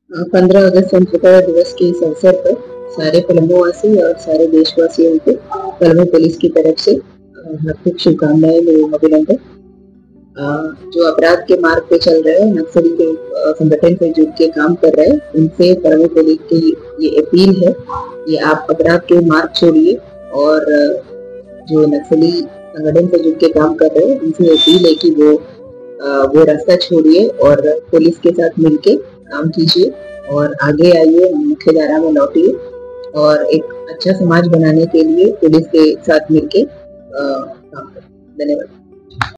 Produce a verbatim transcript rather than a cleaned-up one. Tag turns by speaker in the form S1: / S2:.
S1: पंद्रह अगस्त स्वतंत्रता दिवस के इस अवसर पर सारे पलमोवासी और सारे देशवासियों को पलमो पुलिस की तरफ से हार्दिक शुभकामनाएं एवं अभिनंदन। जो अपराध के मार्ग पे चल रहे हैं, नक्सली के संगठन से जुड़ के काम कर रहे हैं, उनसे पलमो पुलिस की ये अपील है कि आप अपराध के मार्ग छोड़िए और जो नक्सली संगठन से जुड़ के काम कर रहे हैं उनसे अपील है कि वो वो रास्ता छोड़िए और पुलिस के साथ मिलके काम कीजिए और आगे आइए, मुख्य धारा में लौटिए और एक अच्छा समाज बनाने के लिए पुलिस के साथ मिलके काम करें। धन्यवाद।